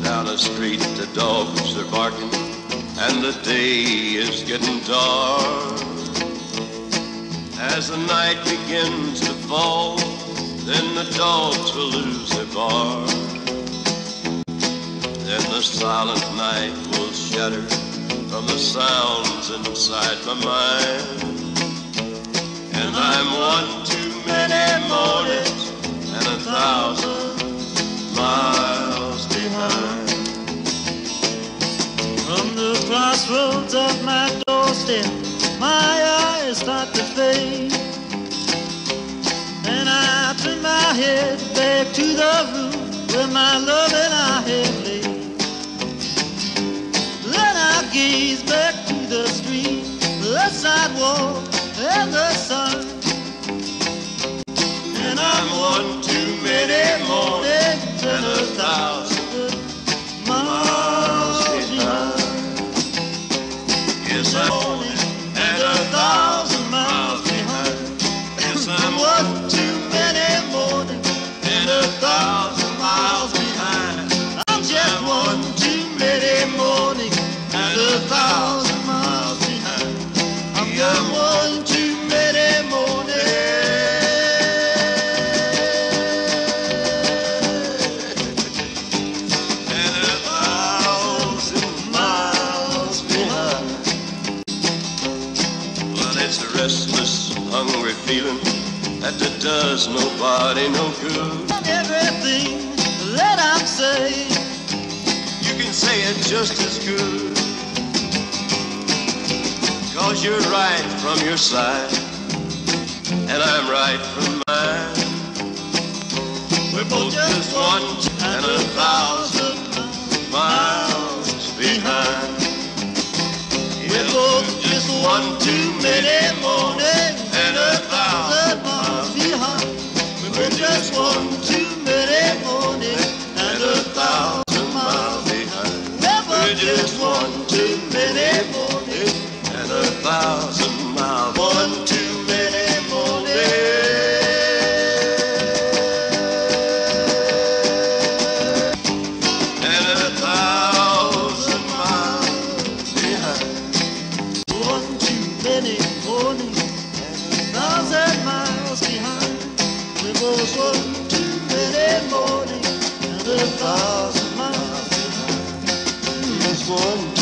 Down the street the dogs are barking, and the day is getting dark. As the night begins to fall, then the dogs will lose their bark. Then the silent night will shatter from the sounds inside my mind. And I'm one too many mornings and 1,000 miles behind. From the crossroads of my doorstep, my eyes start to fade, and I turn my head back to the room where my love and I had laid. Then I gaze back to the street, the sidewalk, and the sun. And I'm one too many mornings and 1,000 miles behind. Yes, I'm morning and 1,000 miles behind. Yes, I'm one too many mornings and 1,000 miles behind. I'm just one too many mornings and 1,000 miles behind. I'm just one too many mornings and 1,000 miles behind. Well, it's a restless, hungry feeling that does nobody no good. everything that I'm saying. You can say it just as good, 'cause you're right from your side and I'm right from mine. We're both just one and 1,000 miles behind. We're both just one too many mornings and 1,000 miles behind. We're just one too many mornings and 1,000 miles behind. We're just one too many mornings and 1,000 miles. One too many mornings and 1,000 miles behind. One too many mornings and 1,000 miles behind. We're both one too many mornings and 1,000 miles behind. Just one